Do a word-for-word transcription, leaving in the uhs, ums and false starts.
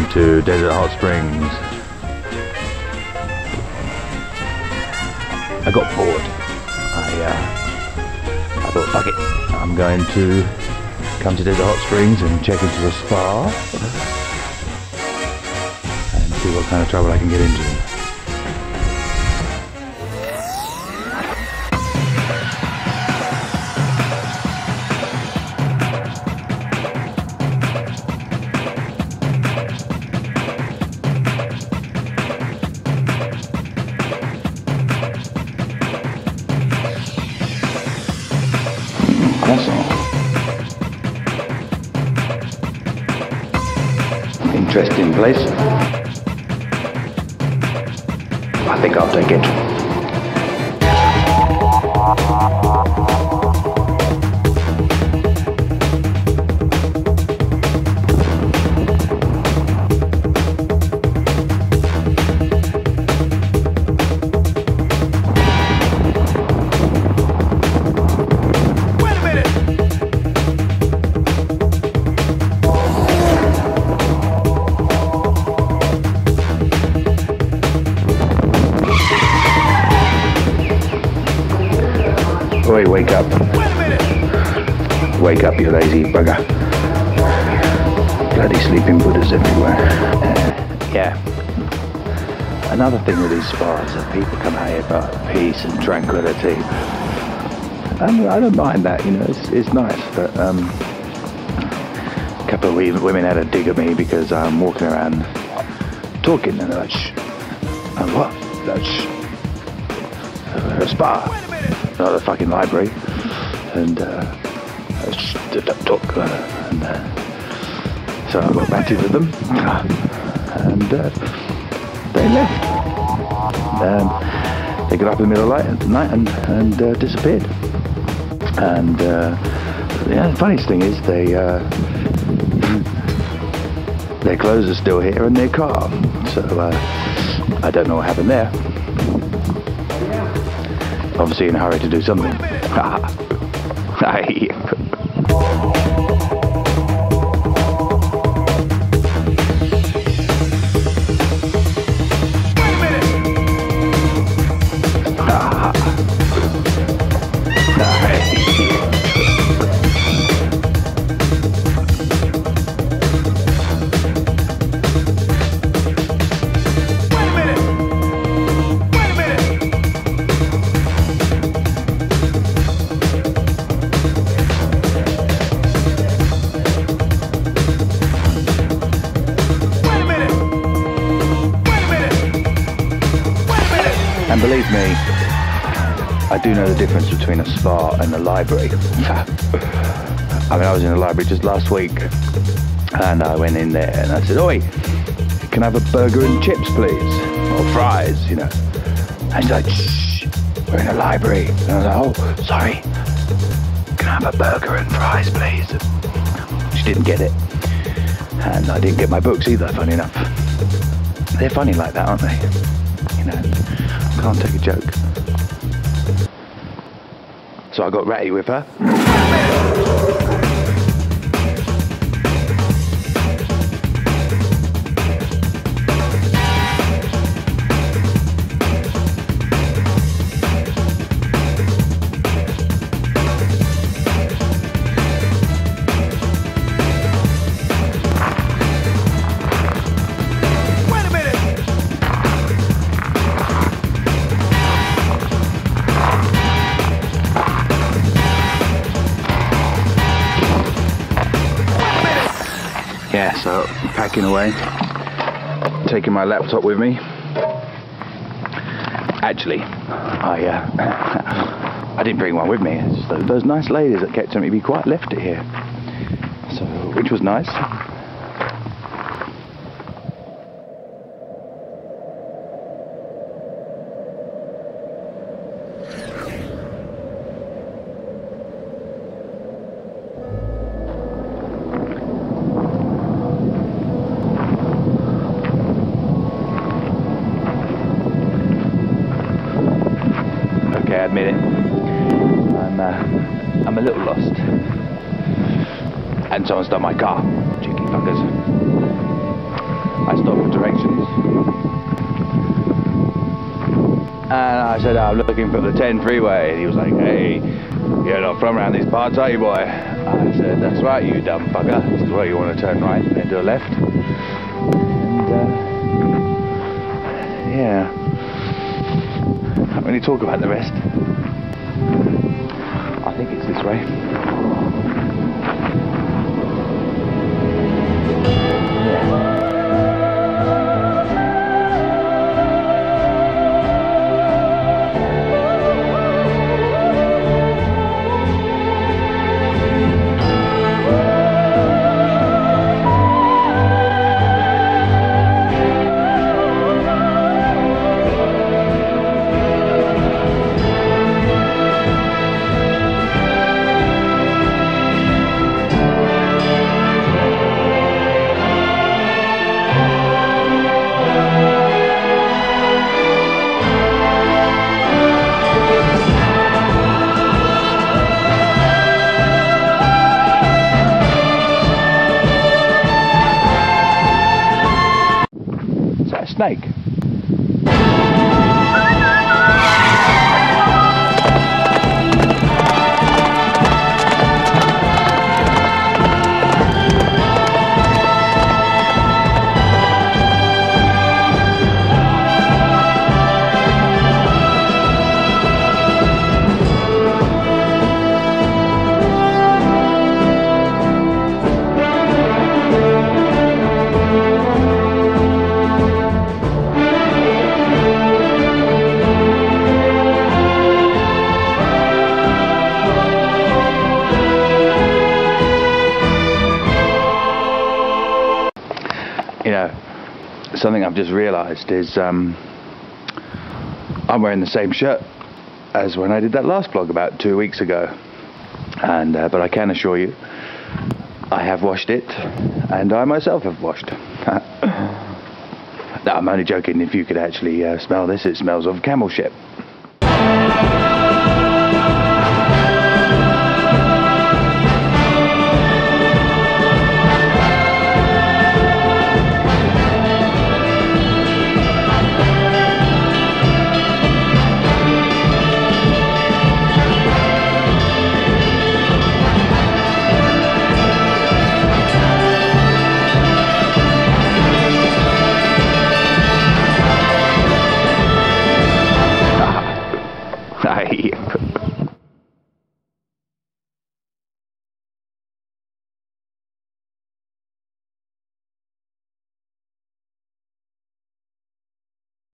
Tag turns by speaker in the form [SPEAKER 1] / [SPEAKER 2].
[SPEAKER 1] to Desert Hot Springs. I got bored. I, uh, I thought, fuck it, I'm going to come to Desert Hot Springs and check into a spa and see what kind of trouble I can get into. Interesting place. I think I'll take it. Oi, wake up. Wake up, you lazy bugger. Bloody sleeping Buddhas everywhere. Uh, yeah. Another thing with these spas that people come out here about peace and tranquility. And I don't mind that, you know, it's, it's nice, but um, a couple of women had a dig at me because I'm walking around talking and they're like, shh. And what? Like, shh. A spa. Not a fucking library, and uh, I just talk, uh, and uh, so I got batted with them, and uh, they left. Um, they got up in the middle of the night and, and uh, disappeared. And uh, yeah, the funniest thing is they uh, their clothes are still here and their car. So uh, I don't know what happened there. Obviously in a hurry to do something. Hey. And believe me, I do know the difference between a spa and a library. I mean, I was in a library just last week, and I went in there and I said, "Oi, can I have a burger and chips, please? Or fries, you know?" And she's like, "Shh, we're in a library." And I was like, "Oh, sorry, can I have a burger and fries, please?" She didn't get it. And I didn't get my books either, funny enough. They're funny like that, aren't they? You know, can't take a joke. So I got ratty with her. Yeah, so packing away, taking my laptop with me. Actually, I uh, I didn't bring one with me. It's just those nice ladies that kept telling me to be quiet left it here, so which was nice. I admit it. I'm, uh, I'm a little lost. And someone's done my car. Cheeky fuckers. I said, I'm looking for the ten freeway. And he was like, hey, you're not from around these parts, are you, boy? I said, that's right, you dumb fucker. This is where you want to turn right and then do a left. And, uh, yeah. Can't really talk about the rest. I think it's this way. Snake. You know, something I've just realised is um, I'm wearing the same shirt as when I did that last vlog about two weeks ago, and uh, but I can assure you I have washed it, and I myself have washed. No, I'm only joking. If you could actually uh, smell this, it smells of camel shit.